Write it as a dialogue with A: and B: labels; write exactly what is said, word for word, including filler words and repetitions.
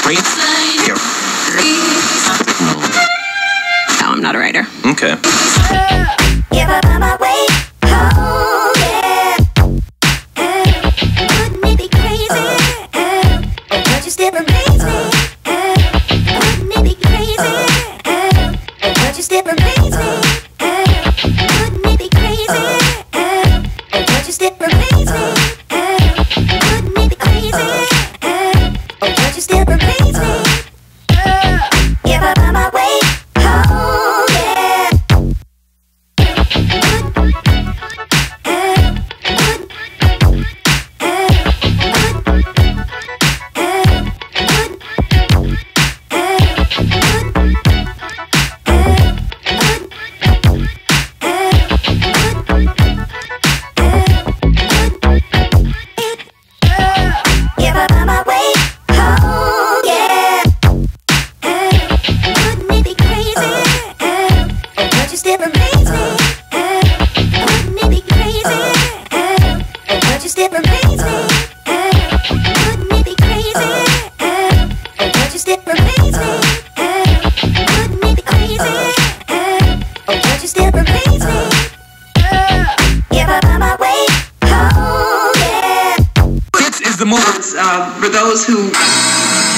A: No, I'm not a writer.
B: Okay.
C: If I find my way home, yeah. Wouldn't it be crazy? Oh, but you still amaze me. Wouldn't it be crazy? Oh, but you still amaze me. Wouldn't it be crazy? Oh, but you still amaze me. Wouldn't it be crazy? Oh, but you still amaze me. If I find my way home, yeah.
D: Uh, for those who